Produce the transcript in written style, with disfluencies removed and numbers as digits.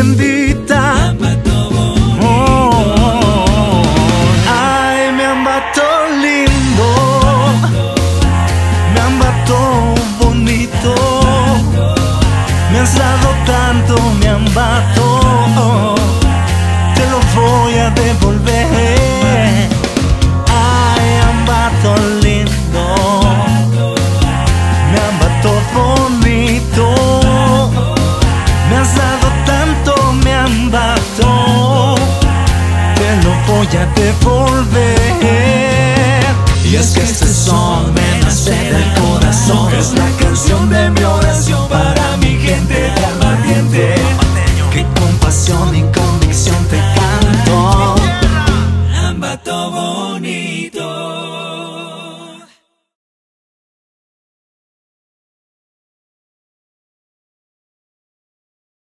bendita. Oh, ay, mi ambato lindo, mi ambato bonito, me has dado tanto, mi ambato, te lo voy a devolver. Ay, ambato lindo, mi ambato bonito, me has dado tanto, mi ambato, te lo voy a devolver. Y es que